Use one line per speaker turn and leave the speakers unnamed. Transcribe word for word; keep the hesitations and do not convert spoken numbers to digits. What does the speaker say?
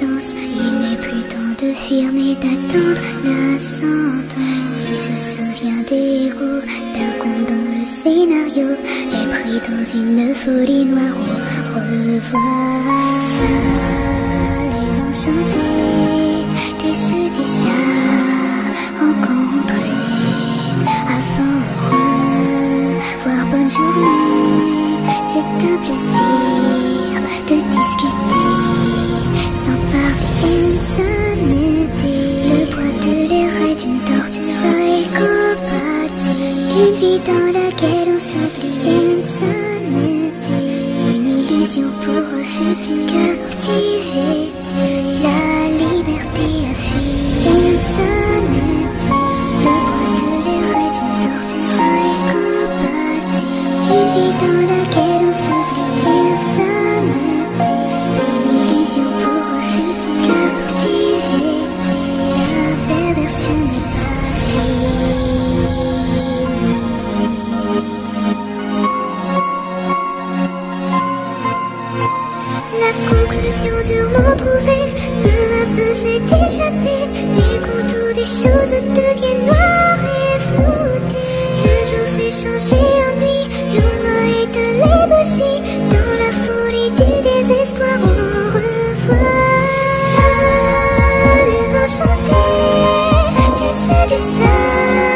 danse. Il n'est plus temps de fuir mais d'attendre la sentence. Qui se souvient des héros d'un conte dont le scénario est pris dans une folie noire au revoir. Salut enchanté, t'es-je déjà rencontré avant revoir, bonne journée, c'est un plaisir de discuter sans parler insanité. Le poids de l'air est une torche psychopathie, une vie dans laquelle on s'oublie. Insanité, une illusion pour refuter captivité, la liberté à fuir. Insanité, le poids de l'air est une torche psychopathie, une vie dans laquelle on s'oublie. Insanité, une illusion pour refuter captivité, la perversion n'est pas finie. La conclusion durement trouvée, peu à peu s'est échappée. Les contours des choses deviennent noirs et floutés. Le jour s'est changé en nuit, l'ombre a éteint les bougies. Dans la folie du désespoir, au revoir. Salut enchanté, t'es-je déjà